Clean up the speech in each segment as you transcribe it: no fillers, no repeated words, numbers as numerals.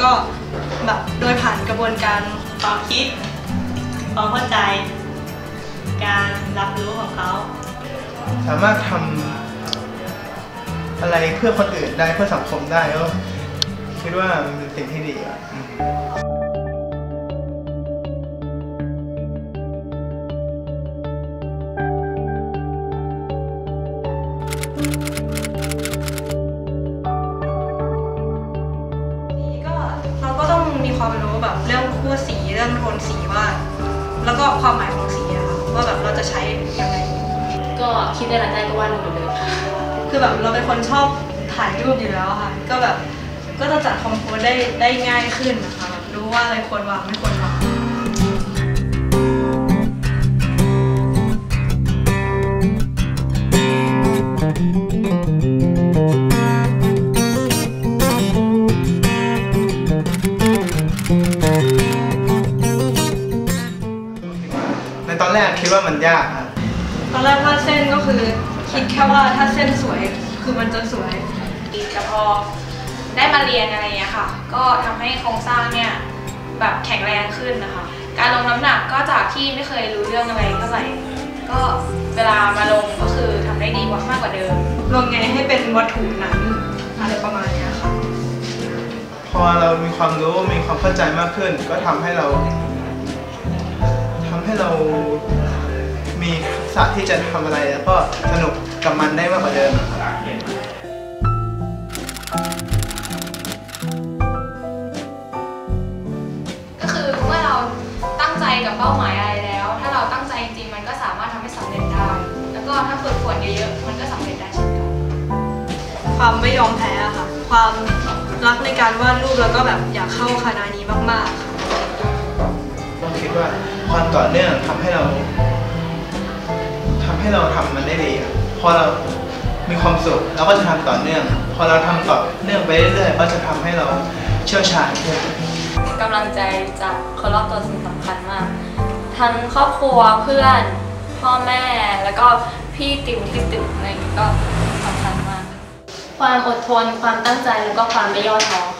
ก็แบบโดยผ่านกระบวนการความคิดความเข้าใจการรับรู้ของเขาสามารถทำอะไรเพื่อคนอื่นได้เพื่อสังคมได้ก็คิดว่ามันเป็นสิ่งที่ดีอ่ะเราก็ต้องมีความรู้แบบเรื่องคู่สีเรื่องโทนสีว่าแล้วก็ความหมายของสีอะค่ะว่าแบบเราจะใช้ยังไงก็คิดได้ได้ก็วาดรูปเลยคือแบบเราเป็นคนชอบถ่ายรูปอยู่แล้วค่ะก็แบบก็จะจัดคอมโพสได้ง่ายขึ้นนะคะแบบรู้ว่าอะไรควรวางไม่ควรวางในตอนแรกคิดว่ามันยากครับตอนแรกวาดเส้นก็คือคิดแค่ว่าถ้าเส้นสวยคือมันจะสวยแต่พอได้มาเรียนอะไรอย่างเงี้ยค่ะก็ทำให้โครงสร้างเนี่ยแบบแข็งแรงขึ้นนะคะการลงน้ำหนักก็จากที่ไม่เคยรู้เรื่องอะไรเท่าไหร่ก็เวลามาลงก็คือทำได้ดีกว่ามากกว่าเดิมลงไงให้เป็นวัตถุนั้นอะไรประมาณนี้ค่ะพอเรามีความรู้มีความเข้าใจมากขึ้นก็ทำให้เรามีทักษะที่จะทำอะไรแล้วก็สนุกกับมันได้มากกว่าเดิมก็คือเมื่อเราตั้งใจกับเป้าหมายอะไรแล้วถ้าเราตั้งใจจริงๆมันก็สามารถทำให้สำเร็จได้แล้วก็ถ้าฝึกฝนเยอะๆมันก็สำเร็จได้เช่นกันความไม่ยอมแพ้ค่ะความรักในการวาดรูปแล้วก็แบบอยากเข้าคณะนี้มากๆค่ะผมคิดว่าความต่อเนื่องทำให้เราทำมันได้ดีพอเรามีความสุขเราก็จะทำต่อเนื่องพอเราทำต่อเนื่องไปเรื่อยๆก็จะทำให้เราเชี่ยวชาญขึ้นกำลังใจจากคนรอบตัวสิ่งสำคัญมากทั้งครอบครัวเพื่อนพ่อแม่แล้วก็พี่ติวที่ตึกอะไรก็สำคัญมากความอดทนความตั้งใจแล้วก็ความไม่ย่อท้อ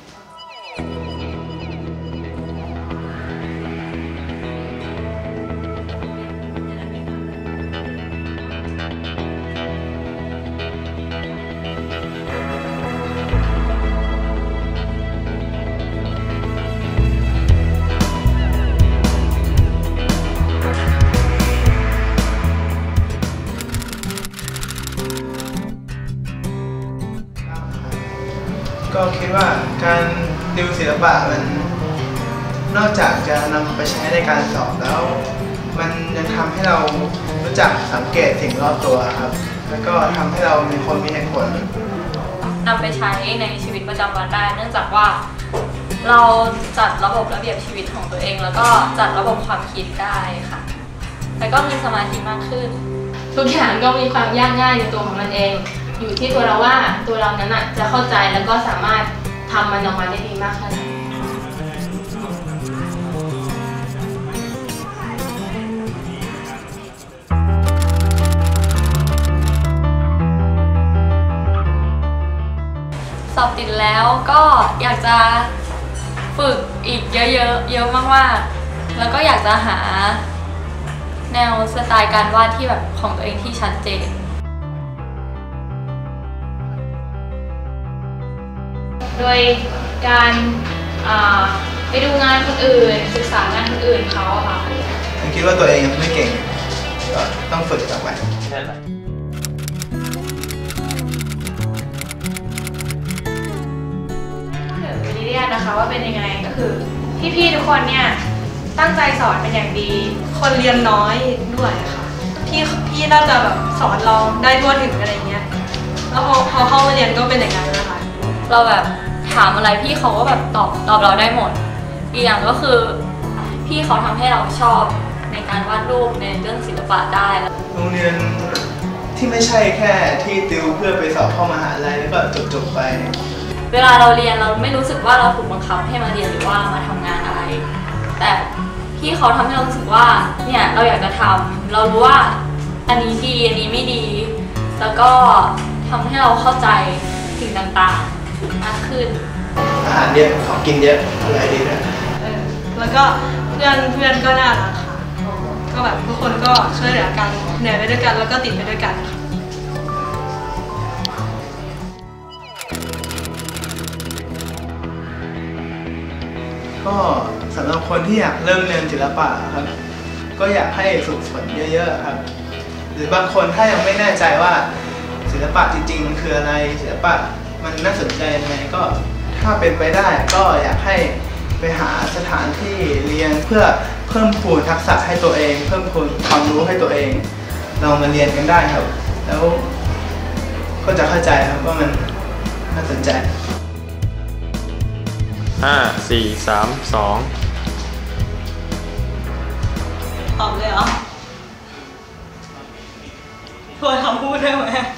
ก็คิดว่าการติวศิลปะมันนอกจากจะนำไปใช้ในการสอบแล้วมันยังทำให้เรารู้จักสังเกตสิ่งรอบตัวครับแล้วก็ทำให้เรามีคนมีเหตุผลนำไปใช้ในชีวิตประจำวันได้เนื่องจากว่าเราจัดระบบระเบียบชีวิตของตัวเองแล้วก็จัดระบบความคิดได้ค่ะแล้วก็มีสมาธิมากขึ้นทุกอย่างก็มีความยากง่ายในตัวของมันเองอยู่ที่ตัวเราว่าตัวเรานั้นจะเข้าใจแล้วก็สามารถทำมันออกมาได้ดีมากขึ้นสอบติดแล้วก็อยากจะฝึกอีกเยอะมากๆแล้วก็อยากจะหาแนวสไตล์การวาดที่แบบของตัวเองที่ชัดเจนโดยการไปดูงานคนอื่นศึกษางานคนอื่นเขาค่ะผมคิดว่าตัวเองยังไม่เก่งก็ต้องฝึกต่อไปวิดีเรียนนะคะว่าเป็นยังไงก็คือพี่ๆทุกคนเนี่ยตั้งใจสอนเป็นอย่างดีคนเรียนน้อยด้วยค่ะพี่น่าจะแบบสอนเราได้ทั่วถึงอะไรเงี้ยแล้วพอเข้ามาเรียนก็เป็นอย่างนั้นนะคะเราแบบถามอะไรพี่เขาก็แบบตอบเราได้หมดอีกอย่างก็คือพี่เขาทำให้เราชอบในการวาดรูปในเรื่องศิลปะได้โรงเรียนที่ไม่ใช่แค่ที่ติวเพื่อไปสอบเข้ามหาลัยแล้วก็จบไปเวลาเราเรียนเราไม่รู้สึกว่าเราถูกบังคับให้มาเรียนหรือว่ามาทำงานอะไรแต่พี่เขาทำให้เรารู้สึกว่าเนี่ยเราอยากจะทำเรารู้ว่าอันนี้ดีอันนี้ไม่ดีแล้วก็ทำให้เราเข้าใจสิ่งต่างๆมากขึ้นอาหารเยอะของกินเยอะอะไรดีนะแล้วก็เพื่อนก็น่ารักค่ะก็แบบทุกคนก็ช่วยเหลือกันเหนื่อยไปด้วยกันแล้วก็ติดไปด้วยกันค่ะก็สำหรับคนที่อยากเริ่มเรียนศิลปะครับก็อยากให้ฝึกฝนเยอะๆครับหรือบางคนถ้ายังไม่แน่ใจว่าศิลปะจริงๆมันคืออะไรศิลปะมันน่าสนใจยังไงก็ถ้าเป็นไปได้ก็อยากให้ไปหาสถานที่เรียนเพื่อเพิ่มพูนทักษะให้ตัวเอง เพิ่มพูนความรู้ให้ตัวเองเรามาเรียนกันได้ครับแล้วก็จะเข้าใจครับว่ามันน่าสนใจ 5 4 3 2 ตอบเลยเหรอทวนคำพูดได้ไหม